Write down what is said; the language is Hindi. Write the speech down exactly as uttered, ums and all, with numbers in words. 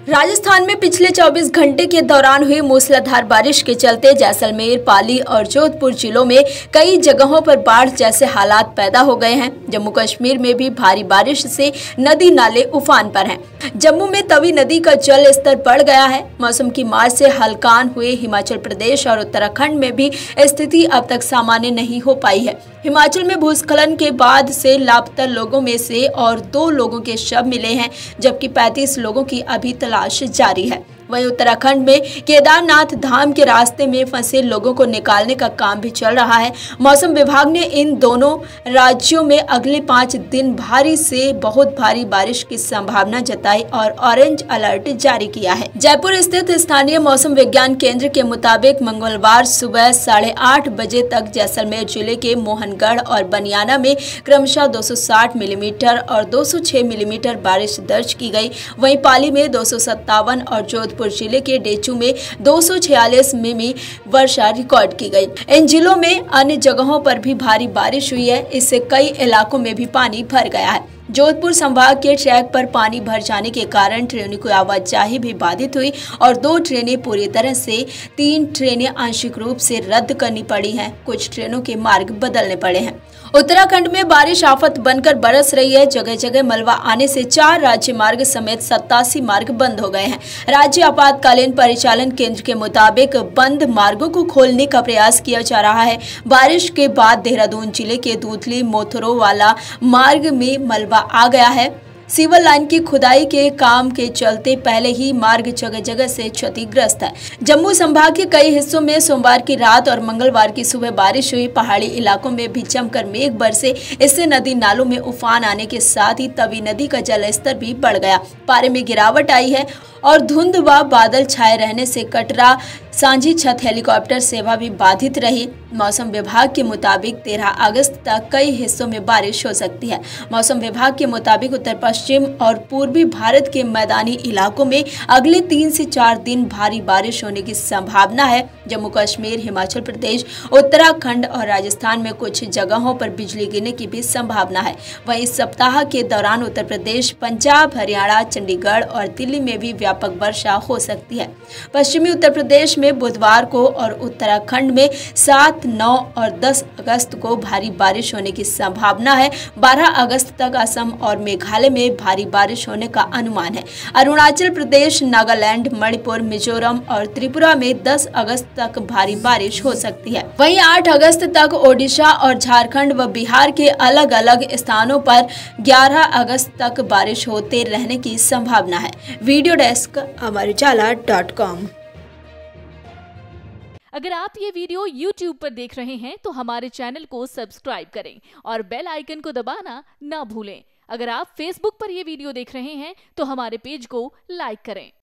राजस्थान में पिछले चौबीस घंटे के दौरान हुई मूसलाधार बारिश के चलते जैसलमेर, पाली और जोधपुर जिलों में कई जगहों पर बाढ़ जैसे हालात पैदा हो गए हैं। जम्मू कश्मीर में भी भारी बारिश से नदी नाले उफान पर हैं। जम्मू में तवी नदी का जल स्तर बढ़ गया है। मौसम की मार से हलकान हुए हिमाचल प्रदेश और उत्तराखंड में भी स्थिति अब तक सामान्य नहीं हो पाई है। हिमाचल में भूस्खलन के बाद से लापता लोगों में से और दो लोगों के शव मिले हैं, जबकि पैंतीस लोगों की अभी तलाश जारी है। वहीं उत्तराखंड में केदारनाथ धाम के रास्ते में फंसे लोगों को निकालने का काम भी चल रहा है। मौसम विभाग ने इन दोनों राज्यों में अगले पाँच दिन भारी से बहुत भारी बारिश की संभावना जताई और ऑरेंज अलर्ट जारी किया है। जयपुर स्थित स्थानीय मौसम विज्ञान केंद्र के मुताबिक मंगलवार सुबह साढ़े आठ बजे तक जैसलमेर जिले के मोहनगढ़ और बनियाना में क्रमशः दो सौ साठ मिलीमीटर और दो सौ छह मिलीमीटर बारिश दर्ज की गई। वहीं पाली में दो सौ सत्तावन और जोधपुर जिले के डेचू में दो सौ छियालीस मिमी वर्षा रिकॉर्ड की गई। इन जिलों में अन्य जगहों पर भी भारी बारिश हुई है। इससे कई इलाकों में भी पानी भर गया है। जोधपुर संभाग के ट्रैक पर पानी भर जाने के कारण ट्रेनों की आवाजाही भी बाधित हुई और दो ट्रेनें पूरी तरह से, तीन ट्रेनें आंशिक रूप से रद्द करनी पड़ी हैं। कुछ ट्रेनों के मार्ग बदलने पड़े हैं। उत्तराखंड में बारिश आफत बनकर बरस रही है। जगह जगह मलबा आने से चार राज्य मार्ग समेत सत्तासी मार्ग बंद हो गए हैं। राज्य आपातकालीन परिचालन केंद्र के मुताबिक बंद मार्गों को खोलने का प्रयास किया जा रहा है। बारिश के बाद देहरादून जिले के दूधली मोथरो वाला मार्ग में मलबा आ गया है। सीवर लाइन की खुदाई के काम के चलते पहले ही मार्ग जगह जगह से क्षतिग्रस्त है। जम्मू संभाग के कई हिस्सों में सोमवार की रात और मंगलवार की सुबह बारिश हुई। पहाड़ी इलाकों में भी जमकर मेघ बरसे। इससे नदी नालों में उफान आने के साथ ही तवी नदी का जल स्तर भी बढ़ गया। पारे में गिरावट आई है और धुंध व बादल छाए रहने से कटरा सांझी छत हेलीकॉप्टर सेवा भी बाधित रही। मौसम विभाग के मुताबिक तेरह अगस्त तक कई हिस्सों में बारिश हो सकती है। मौसम विभाग के मुताबिक उत्तर पश्चिम और पूर्वी भारत के मैदानी इलाकों में अगले तीन से चार दिन भारी बारिश होने की संभावना है। जम्मू कश्मीर, हिमाचल प्रदेश, उत्तराखंड और राजस्थान में कुछ जगहों पर बिजली गिरने की भी संभावना है। वहीं इस सप्ताह के दौरान उत्तर प्रदेश, पंजाब, हरियाणा, चंडीगढ़ और दिल्ली में भी व्यापक वर्षा हो सकती है। पश्चिमी उत्तर प्रदेश में बुधवार को और उत्तराखंड में सात, नौ और दस अगस्त को भारी बारिश होने की संभावना है। बारह अगस्त तक असम और मेघालय में भारी बारिश होने का अनुमान है। अरुणाचल प्रदेश, नागालैंड, मणिपुर, मिजोरम और त्रिपुरा में दस अगस्त तक भारी बारिश हो सकती है। वहीं आठ अगस्त तक ओडिशा और झारखंड व बिहार के अलग अलग स्थानों पर ग्यारह अगस्त तक बारिश होते रहने की संभावना है। Video desk Amar Ujala dot com. अगर आप ये वीडियो यूट्यूब पर देख रहे हैं तो हमारे चैनल को सब्सक्राइब करें और बेल आइकन को दबाना ना भूलें। अगर आप फेसबुक पर ये वीडियो देख रहे हैं तो हमारे पेज को लाइक करें।